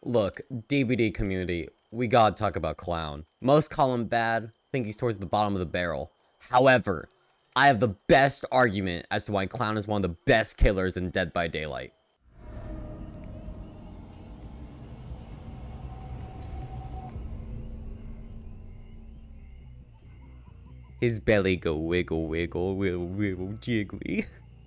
Look, DBD community, we gotta talk about Clown. Most call him bad, think he's towards the bottom of the barrel. However, I have the best argument as to why Clown is one of the best killers in Dead by Daylight. His belly go wiggle, wiggle, wiggle, wiggle, jiggly.